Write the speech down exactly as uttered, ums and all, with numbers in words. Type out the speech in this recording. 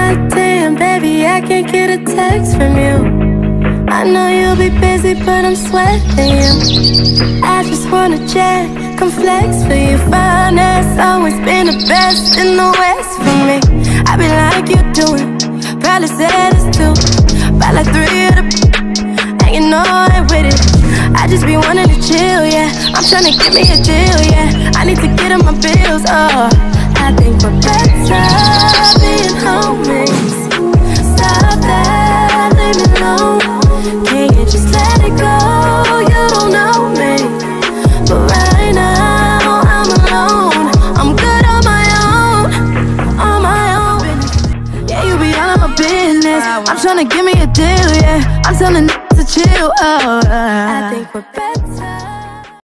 Goddamn, baby, I can't get a text from you. I know you'll be busy, but I'm sweating you. I just wanna chat, come flex for you. Finance always been the best in the West for me. I be like you doing, probably said it's two, by like three of the and you know I ain't with it. I just be wanting to chill, yeah. I'm tryna get me a deal, yeah. I need to get on my bills, oh. I think we're better being homies. Stop that, leave me alone. Can't you just let it go? You don't know me, but right now I'm alone. I'm good on my own, on my own. Yeah, you be all in my business. I'm tryna give me a deal, yeah. I'm telling to chill, oh.